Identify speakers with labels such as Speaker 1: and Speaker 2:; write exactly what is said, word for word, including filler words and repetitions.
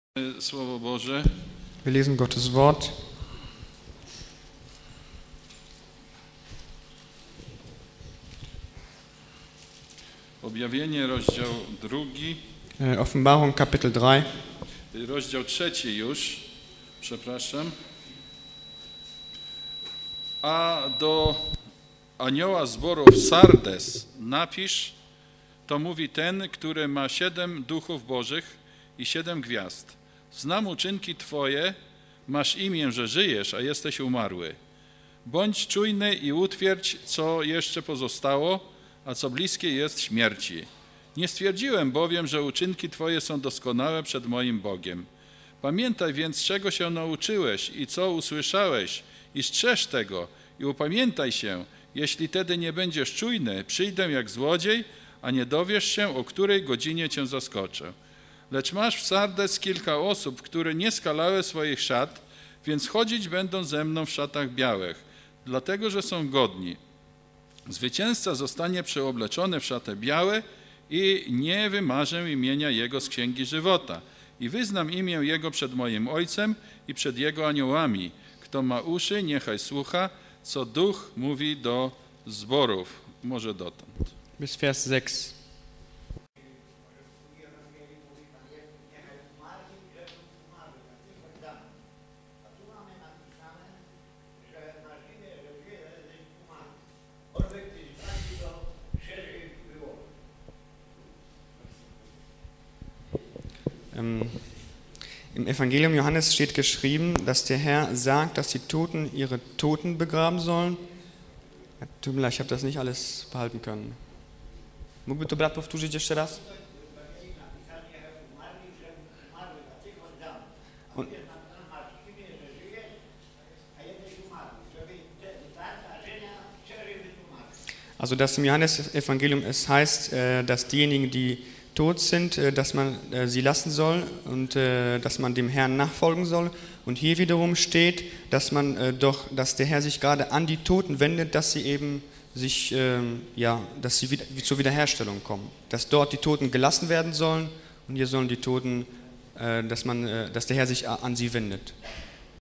Speaker 1: Słowo Boże.
Speaker 2: Wir lesen Gottes Wort.
Speaker 1: Objawienie, rozdział drugi.
Speaker 2: Offenbarung, Kapitel drei.
Speaker 1: Rozdział trzeci już, przepraszam. A do anioła zborów Sardes napisz, to mówi ten, który ma siedem duchów bożych i siedem gwiazd. Znam uczynki Twoje, masz imię, że żyjesz, a jesteś umarły. Bądź czujny i utwierdź, co jeszcze pozostało, a co bliskie jest śmierci. Nie stwierdziłem bowiem, że uczynki Twoje są doskonałe przed moim Bogiem. Pamiętaj więc, czego się nauczyłeś i co usłyszałeś, i strzeż tego, i upamiętaj się. Jeśli tedy nie będziesz czujny, przyjdę jak złodziej, a nie dowiesz się, o której godzinie Cię zaskoczę. Lecz masz w Sardes kilka osób, które nie skalały swoich szat, więc chodzić będą ze mną w szatach białych, dlatego, że są godni. Zwycięzca zostanie przeobleczony w szatę białe i nie wymarzę imienia Jego z Księgi Żywota. I wyznam imię Jego przed moim Ojcem i przed Jego aniołami. Kto ma uszy, niechaj słucha, co Duch mówi do zborów. Może dotąd.
Speaker 2: Bis Vers sechs. Im Evangelium Johannes steht geschrieben, dass der Herr sagt, dass die Toten ihre Toten begraben sollen. Tut mir leid, ich habe das nicht alles behalten können. Mógłby to brat powtórzyć jeszcze raz? Und, also dass im Johannes-Evangelium es heißt, dass diejenigen, die tot sind, dass man sie lassen soll und dass man dem Herrn nachfolgen soll. Und hier wiederum steht, dass man doch, dass der Herr sich gerade an die Toten wendet, dass sie eben sich, ja, dass sie wieder, zur Wiederherstellung kommen, dass dort die Toten gelassen werden sollen und hier sollen die Toten, dass man, dass der Herr sich an sie wendet.